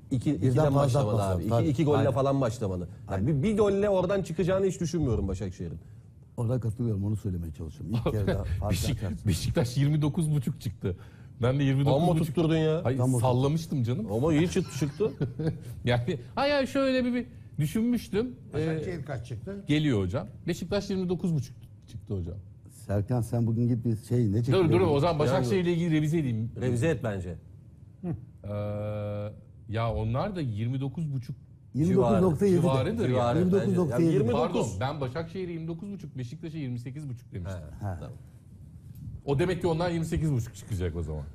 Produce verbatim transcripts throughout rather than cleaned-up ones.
İki, Birden ikiden fazla başlamalı atması abi. lazım. İki, iki Tabii. golle Aynen. falan başlamalı. Yani bir, bir golle oradan çıkacağını hiç düşünmüyorum Başakşehir'in. Orada katılıyorum, onu söylemeye çalışıyorum. İlk kere daha fark Beşik, açarsın. Beşiktaş yirmi dokuz buçuk çıktı. Ben de yirmi dokuz Amma buçuk. tutturdun ya. Hayır, Tam o- sallamıştım canım. Ama iyi çıktı çıktı. Yani hayır şöyle bir, bir düşünmüştüm. Ee, Başakşehir kaç çıktı? geliyor hocam. Beşiktaş yirmi dokuz buçuk çıktı hocam. Serkan sen bugün git bir şey ne çekiyor? Dur dur o zaman Başakşehir ile ilgili revize edeyim. Revize et bence. Ee, ya onlar da yirmi dokuz buçuk yirmi dokuz nokta yedi. civarıdır ya. Civarı yirmi dokuz bence. nokta Ya yedi. yirmi dokuz. Pardon ben Başakşehir'e yirmi dokuz buçuk, Beşiktaş'a yirmi sekiz buçuk demiştim. Ha. Tamam. O demek ki ondan yirmi sekiz buçuk çıkacak o zaman.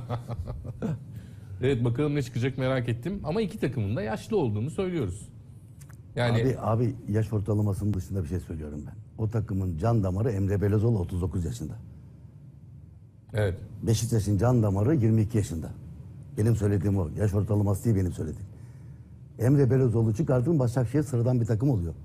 Evet bakalım ne çıkacak merak ettim. Ama iki takımın da yaşlı olduğunu söylüyoruz. Yani Abi, abi yaş ortalamasının dışında bir şey söylüyorum ben. O takımın can damarı Emre Belözoğlu otuz dokuz yaşında. evet. Beşiktaş'ın can damarı yirmi iki yaşında. Benim söylediğim o. Yaş ortalaması değil benim söylediğim. Emre Belözoğlu çıkartın, Başakşehir sıradan bir takım oluyor.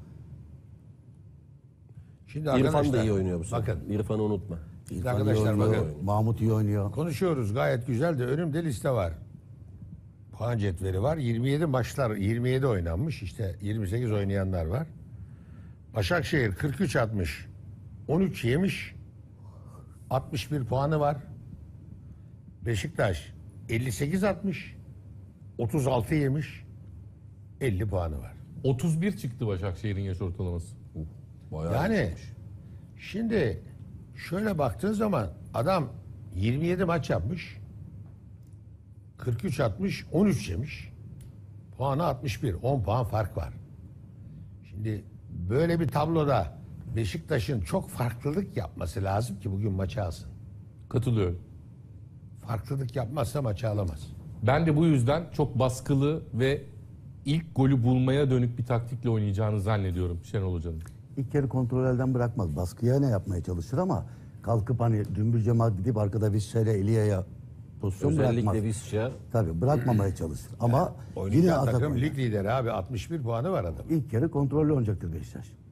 Şimdi İrfan arkadaşlar, da iyi oynuyor bu sefer. bakın İrfan'ı unutma. şimdi İrfan iyi arkadaşlar oynuyor, bakın. Mahmut iyi oynuyor. Konuşuyoruz gayet güzel de önümde liste var. Puan cetveli var. yirmi yedi maçlar, yirmi yedi oynanmış. İşte yirmi sekiz oynayanlar var. Başakşehir kırk üç atmış. on üç yemiş. altmış bir puanı var. Beşiktaş elli sekiz atmış. otuz altı yemiş. elli puanı var. otuz bir çıktı Başakşehir'in yaş ortalaması. Bayağı Yani yükselmiş. şimdi şöyle baktığın zaman adam yirmi yedi maç yapmış. kırk üç atmış, on üç yemiş. Puanı altmış bir. on puan fark var. Şimdi böyle bir tabloda Beşiktaş'ın çok farklılık yapması lazım ki bugün maçı alsın. Katılıyorum. Farklılık yapmazsa maçı alamaz. Ben de bu yüzden çok baskılı ve ilk golü bulmaya dönük bir taktikle oynayacağını zannediyorum Şenol Hoca'nın. İlk kere kontrol elden bırakmaz. Baskıya ne yapmaya çalışır ama kalkıp hani Cümbür Cemal gidip arkada Vişça'yla Elia'ya pozisyon bırakmaz. Özellikle Visca. Tabii bırakmamaya çalışır. Ama yine Oynayacak atak takım oynar. lig lideri abi altmış bir puanı var adam. İlk kere kontrollü oynayacaktır Beşiktaş.